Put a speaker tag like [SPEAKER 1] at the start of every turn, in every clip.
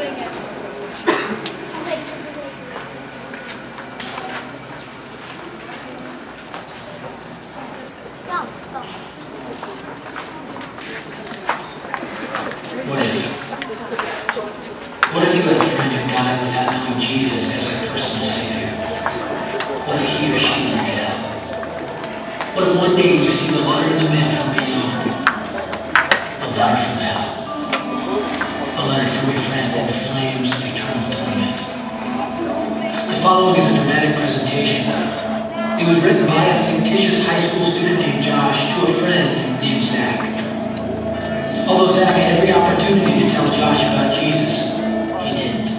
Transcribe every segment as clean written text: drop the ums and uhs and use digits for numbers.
[SPEAKER 1] What if you had a friend who died without knowing Jesus as their personal Savior? What if he or she went to hell? What if one day you received a letter in the mail from beyond? A letter from hell. A letter from your friend in the flames of eternal torment. The following is a dramatic presentation. It was written by a fictitious high school student named Josh to a friend named Zach. Although Zach had every opportunity to tell Josh about Jesus, he didn't.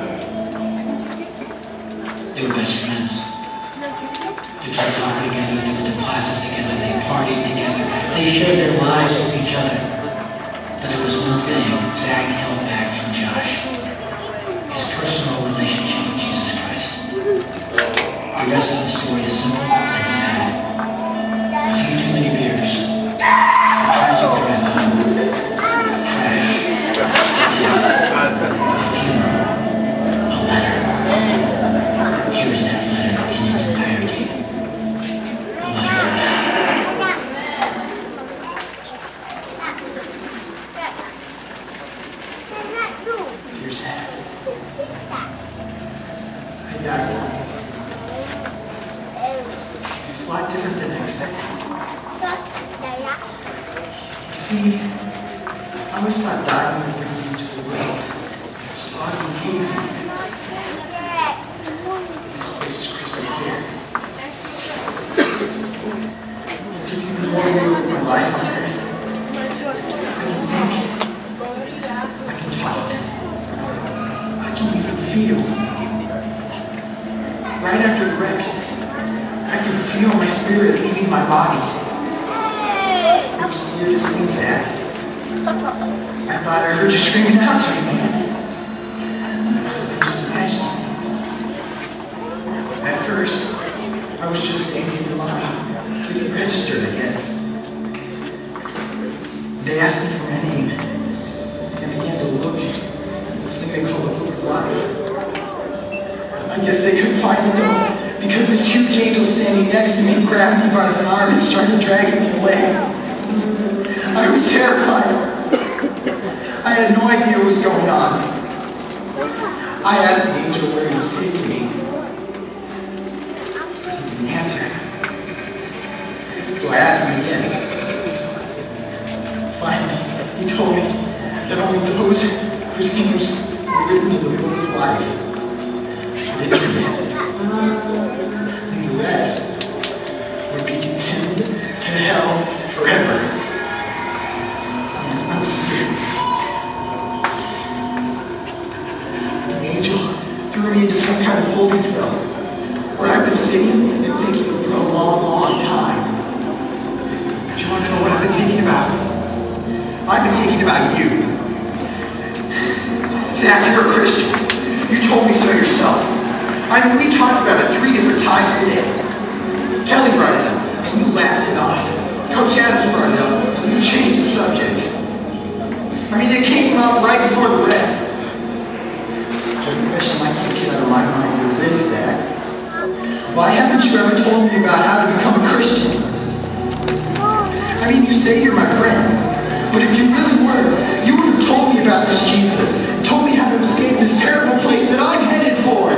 [SPEAKER 1] They were best friends. They played soccer together, they went to classes together, they partied together, they shared their lives with each other. But there was one thing Zach held back from Josh: his personal relationship with Jesus Christ. The rest of the story is simple and sad. A few too many beers, a tragic drive home, crash, death, a funeral, a letter. Here is that letter in its entirety. A letter from hell. Here's that. I died. It's a lot different than I expected. You see, I always thought dying would bring me to the world. It's fog and hazy. This place is crystal clear. It's even more real than my life on earth. I can think. I can talk. I can even feel. Right after the wreck, I can feel my spirit leaving my body. It was the weirdest thing, Zach. I thought I heard you screaming out to me, man. I wasn't just imagining it. At first, I was just standing in line to get registered, I guess. They asked me for my name and began to look at this thing they call the Book of Life. I guess they couldn't find the door because this huge angel standing next to me grabbed me by the arm and started dragging me away. I was terrified. I had no idea what was going on. I asked the angel where he was taking me, but he didn't answer. So I asked him again. Finally, he told me that only those whose names were written in the Book of Life were in. And the rest would be condemned to hell forever. I was scared. The angel threw me into some kind of holding cell where I've been sitting and thinking for a long, long time. Do you want to know what I've been thinking about? I've been thinking about you. Zach, you're a Christian. You told me so yourself. I mean, we talked about it 3 different times today. Kelly brought it up, and you laughed it off. Coach Adams brought it up, and you changed the subject. I mean, they came up right before the wreck. The question I can't get out of my mind is this, Zach. Why haven't you ever told me about how to become a Christian? I mean, you say you're my friend, but if you really were, you would have told me about this Jesus, told me how to escape this terrible place that I'm headed for.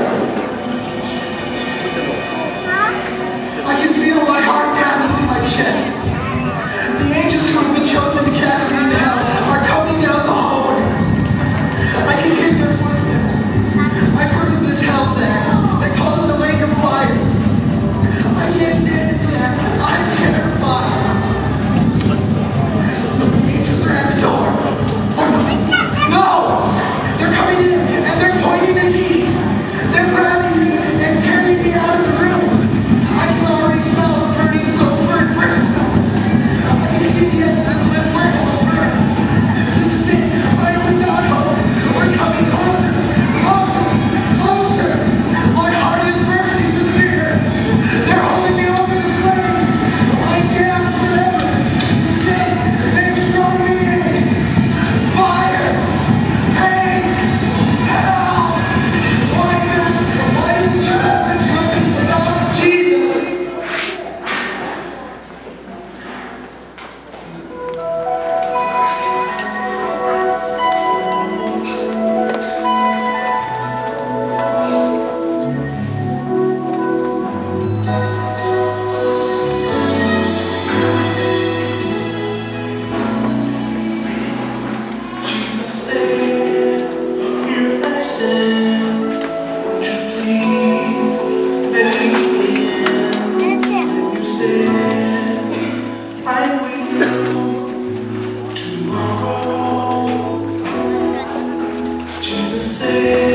[SPEAKER 1] I can feel my heart pounding in my chest. The angels who have been chosen to cast me into hell are coming down the hallway. I can hear their footsteps. I've heard of this hell, Zach. They call it the lake of fire. I can't stand it, Zach. I'm terrified. Look, the angels are at the door. Oh, no! They're coming in, and they're
[SPEAKER 2] said, here I stand. Won't you please let me in? And you said, I will tomorrow. Jesus said,